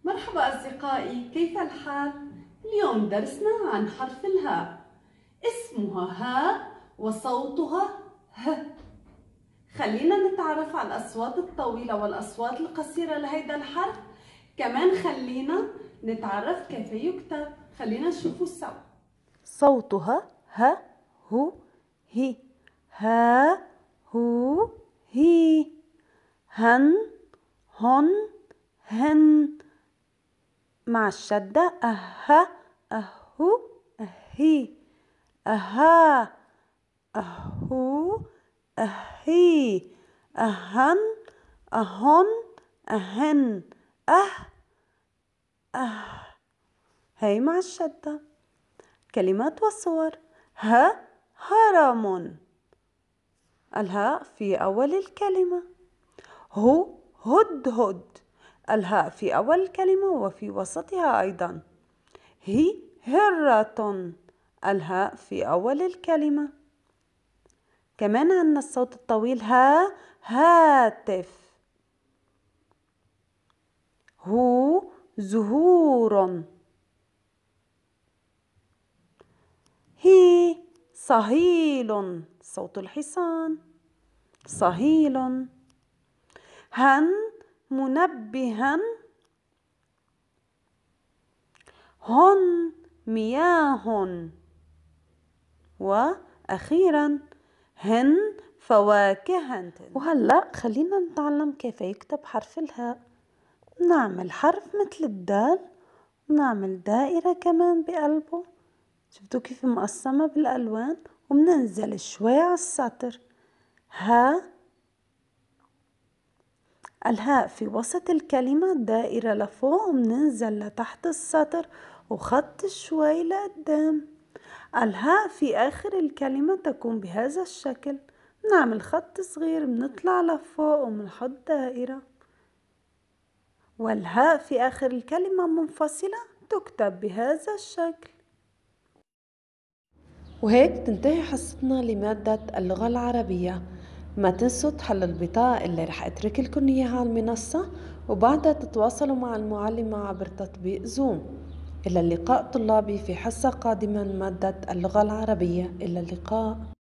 مرحبا أصدقائي، كيف الحال؟ اليوم درسنا عن حرف الهاء. اسمها هاء وصوتها ه. خلينا نتعرف على الأصوات الطويلة والأصوات القصيرة لهيدا الحرف. كمان خلينا نتعرف كيف يكتب. خلينا نشوفه سوا. صوتها ه هو هي، ها هو هي، هن هن هن. مع الشدة أه أهو أهي، أها أهو أهي، أهن أهن أهن، أه. هاي مع الشدة. كلمات وصور. هرم، الهاء في أول الكلمة. هدهد، الهاء في أول الكلمة وفي وسطها أيضا. هرة، الهاء في أول الكلمة. كمان عندنا الصوت الطويل هاتف. زهور. صهيل، صوت الحصان، صهيل. منبها. مياه. وأخيرا فواكه. وهلأ خلينا نتعلم كيف يكتب حرف الهاء. نعمل حرف مثل الدال، ونعمل دائرة كمان بقلبه. شفتوا كيف مقسمة بالألوان؟ وبننزل شوي على السطر. الهاء في وسط الكلمة، دائرة لفوق وبننزل لتحت السطر وخط شوي لقدام. الهاء في آخر الكلمة تكون بهذا الشكل. نعمل خط صغير، بنطلع لفوق وبنحط دائرة. والهاء في آخر الكلمة منفصلة، تكتب بهذا الشكل. وهيك تنتهي حصتنا لمادة اللغة العربية. ما تنسوا تحلوا البطاقة اللي رح اترك لكم اياها على المنصة، وبعدها تتواصلوا مع المعلمة عبر تطبيق زوم. إلى اللقاء طلابي في حصة قادمة من مادة اللغة العربية. إلى اللقاء.